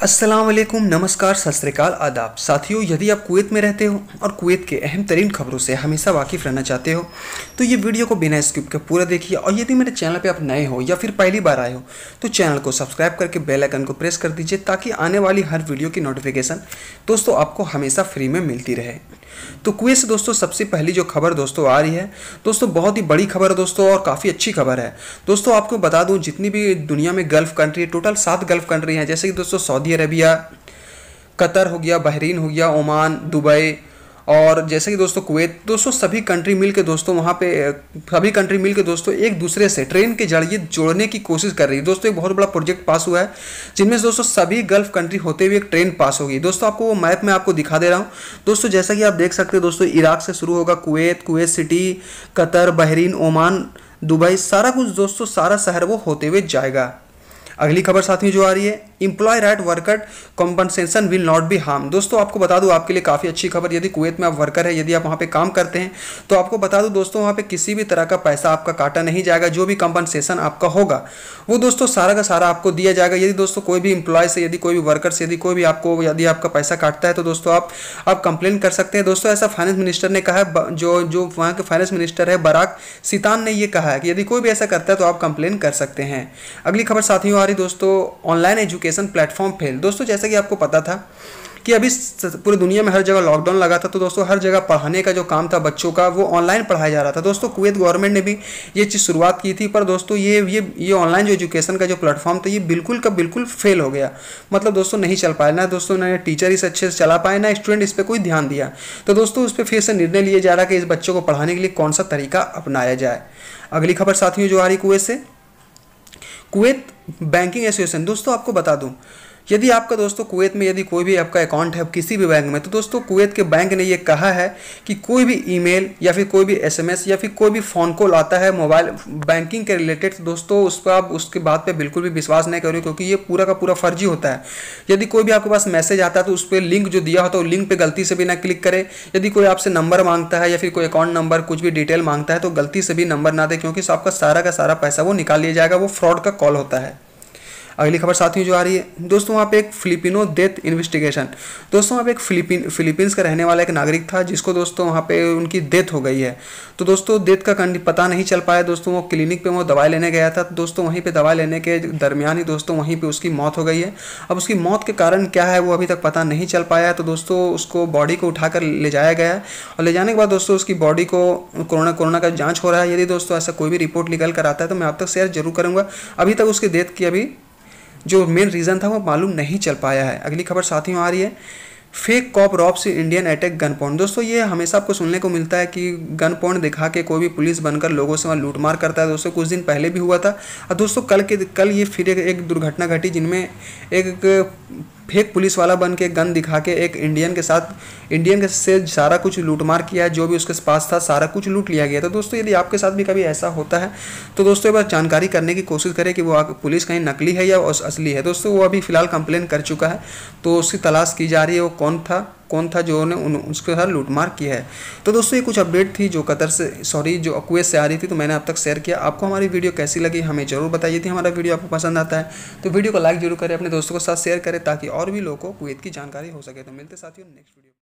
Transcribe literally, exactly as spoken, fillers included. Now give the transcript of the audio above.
अस्सलाम वालेकुम, नमस्कार, सत श्री अकाल, आदाब। साथियों, यदि आप कुवैत में रहते हो और कुवैत के अहम तरीन खबरों से हमेशा वाकिफ़ रहना चाहते हो तो ये वीडियो को बिना स्किप के पूरा देखिए। और यदि मेरे चैनल पे आप नए हो या फिर पहली बार आए हो तो चैनल को सब्सक्राइब करके बेल आइकन को प्रेस कर दीजिए ताकि आने वाली हर वीडियो की नोटिफिकेशन दोस्तों आपको हमेशा फ्री में मिलती रहे। तो कुवैत से दोस्तों सबसे पहली जो खबर दोस्तों आ रही है दोस्तों, बहुत ही बड़ी खबर है दोस्तों और काफ़ी अच्छी खबर है दोस्तों। आपको बता दूं, जितनी भी दुनिया में गल्फ़ कंट्री, टोटल सात गल्फ़ कंट्री हैं, जैसे कि दोस्तों सऊदी अरबिया, कतर हो गया, बहरीन हो गया, ओमान, दुबई और जैसे कि दोस्तों कुवैत, दोस्तों सभी कंट्री मिल के दोस्तों वहाँ पे सभी कंट्री मिल के दोस्तों एक दूसरे से ट्रेन के जरिए जोड़ने की कोशिश कर रही है दोस्तों। एक बहुत बड़ा प्रोजेक्ट पास हुआ है जिनमें से दोस्तों सभी गल्फ कंट्री होते हुए एक ट्रेन पास होगी दोस्तों। आपको वो मैप में आपको दिखा दे रहा हूँ दोस्तों। जैसा कि आप देख सकते हैं दोस्तों, इराक से शुरू होगा Kuwait, Kuwait city, Qatar, Bahrain, Oman, Dubai, सारा कुछ दोस्तों, सारा शहर वो होते हुए जाएगा। अगली खबर साथियों जो आ रही है, employ right worker compensation will not be harm. दोस्तों आपको बता दूं, आपके लिए काफ़ी अच्छी खबर, यदि कुवैत में आप वर्कर है, यदि आप वहाँ पे काम करते हैं तो आपको बता दूं दोस्तों, वहाँ पे किसी भी तरह का पैसा आपका काटा नहीं जाएगा। जो भी कंपनसेशन आपका होगा वो दोस्तों सारा का सारा आपको दिया जाएगा। यदि दोस्तों कोई भी इंप्लॉय से, यदि कोई भी वर्कर से, यदि कोई भी आपको यदि आपका पैसा काटता है तो दोस्तों आप आप कंप्लेन कर सकते हैं दोस्तों। ऐसा फाइनेंस मिनिस्टर ने कहा है, जो जो वहाँ के फाइनेंस मिनिस्टर है बराक सीतान ने ये कहा है कि यदि कोई भी ऐसा करता है तो आप कंप्लेन कर सकते हैं। अगली खबर साथियों आ रही दोस्तों, ऑनलाइन एजुकेशन प्लेटफॉर्म फेल। दोस्तों जैसा कि आपको पता था कि अभी पूरी दुनिया में हर जगह लॉकडाउन लगा था तो दोस्तों हर जगह पढ़ाने का जो काम था बच्चों का वो ऑनलाइन पढ़ाया जा रहा था दोस्तों। कुवैत गवर्नमेंट ने भी ये चीज़ शुरुआत की थी, पर दोस्तों ये ये ये ऑनलाइन जो एजुकेशन का जो प्लेटफॉर्म था ये बिल्कुल का बिल्कुल फेल हो गया। मतलब दोस्तों नहीं चल पाया, ना दोस्तों ना टीचर इस अच्छे से चला पाए, ना स्टूडेंट इस पर कोई ध्यान दिया। तो दोस्तों उस पर फिर से निर्णय लिया जा रहा है कि इस बच्चों को पढ़ाने के लिए कौन सा तरीका अपनाया जाए। अगली खबर साथियों जो आ रही कुवैत से, कुवैत बैंकिंग एसोसिएशन। दोस्तों आपको बता दूं, यदि आपका दोस्तों कुवैत में यदि कोई भी आपका अकाउंट है किसी भी बैंक में तो दोस्तों कुवैत के बैंक ने ये कहा है कि कोई भी ईमेल या फिर कोई भी एसएमएस या फिर कोई भी फ़ोन कॉल आता है मोबाइल बैंकिंग के रिलेटेड दोस्तों, उस पर आप उसके बात पे बिल्कुल भी विश्वास नहीं करें, क्योंकि ये पूरा का पूरा फर्जी होता है। यदि कोई भी आपके पास मैसेज आता है तो उस पर लिंक जो दिया होता है लिंक पर गलती से भी ना क्लिक करें। यदि कोई आपसे नंबर मांगता है या फिर कोई अकाउंट नंबर कुछ भी डिटेल मांगता है तो गलती से भी नंबर ना दें, क्योंकि आपका सारा का सारा पैसा वो निकाल लिया जाएगा, वो फ्रॉड का कॉल होता है। अगली खबर साथियों जो आ रही है दोस्तों, वहाँ पे एक फिलिपिनो डेथ इन्वेस्टिगेशन। दोस्तों वहाँ पे एक फिलिपीन फिलीपींस का रहने वाला एक नागरिक था जिसको दोस्तों वहाँ पे उनकी डेथ हो गई है। तो दोस्तों डेथ का पता नहीं चल पाया दोस्तों। वो क्लिनिक पे वो दवाई लेने गया था तो दोस्तों वहीं पे दवाई लेने के दरमियान ही दोस्तों वहीं पे उसकी मौत हो गई है। अब उसकी मौत के कारण क्या है वो अभी तक पता नहीं चल पाया है। तो दोस्तों उसको बॉडी को उठाकर ले जाया गया है और ले जाने के बाद दोस्तों उसकी बॉडी को कोरोना कोरोना का जाँच हो रहा है। यदि दोस्तों ऐसा कोई भी रिपोर्ट निकल कर आता है तो मैं आप तक शेयर जरूर करूँगा। अभी तक उसकी डेथ की अभी जो मेन रीज़न था वो मालूम नहीं चल पाया है। अगली खबर साथियों आ रही है, fake cop robs Indian attack gun point. दोस्तों ये हमेशा आपको सुनने को मिलता है कि गन पॉइंट दिखा के कोई भी पुलिस बनकर लोगों से वहाँ लूटमार करता है। दोस्तों कुछ दिन पहले भी हुआ था और दोस्तों कल के कल ये फिर एक, एक दुर्घटना घटी जिनमें एक फेक पुलिस वाला बन के गन दिखा के एक इंडियन के साथ इंडियन के से सारा कुछ लूटमार किया है। जो भी उसके पास था सारा कुछ लूट लिया गया। तो दोस्तों यदि आपके साथ भी कभी ऐसा होता है तो दोस्तों एक बार जानकारी करने की कोशिश करें कि वो पुलिस कहीं नकली है या असली है। दोस्तों वो अभी फ़िलहाल कंप्लेन कर चुका है तो उसकी तलाश की जा रही है वो कौन था कौन था जो ने उन उसके साथ लूटमार किया है। तो दोस्तों ये कुछ अपडेट थी जो कतर से सॉरी जो कुवैत से आ रही थी, तो मैंने आप तक शेयर किया। आपको हमारी वीडियो कैसी लगी हमें जरूर बताइए। थी हमारा वीडियो आपको पसंद आता है तो वीडियो को लाइक जरूर करें, अपने दोस्तों के साथ शेयर करें ताकि और भी लोगों को कुवैत की जानकारी हो सके। तो मिलते साथियों नेक्स्ट वीडियो।